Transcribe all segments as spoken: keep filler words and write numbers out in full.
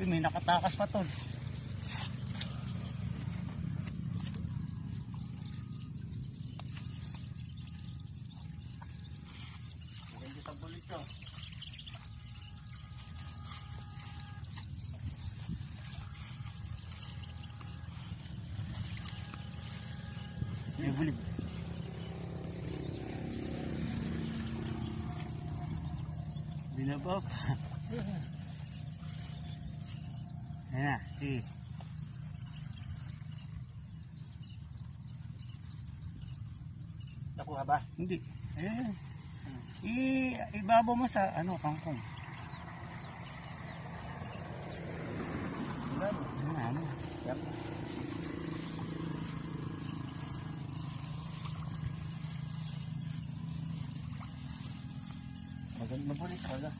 Eh, may nakatakas pa to. Maganda sa bulit to. May bulit. Binabok. Ayan na, sige. Nakuha ba? Hindi. Ayan. I ibabaw mo sa ano, kangkong. Ayan na, ano. Yan. Maganda mabulit talaga.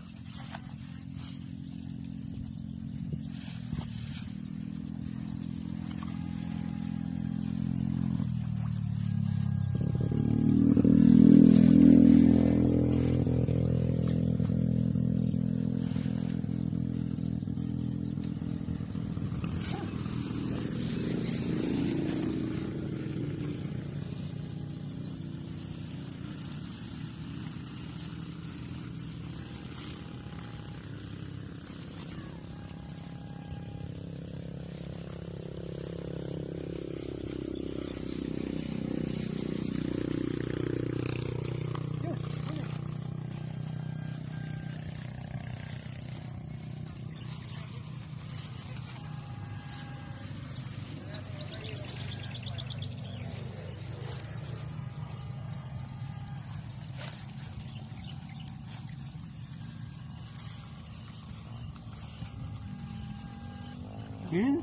Hmm?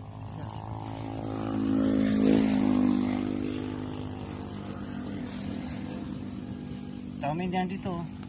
Dami yan dito.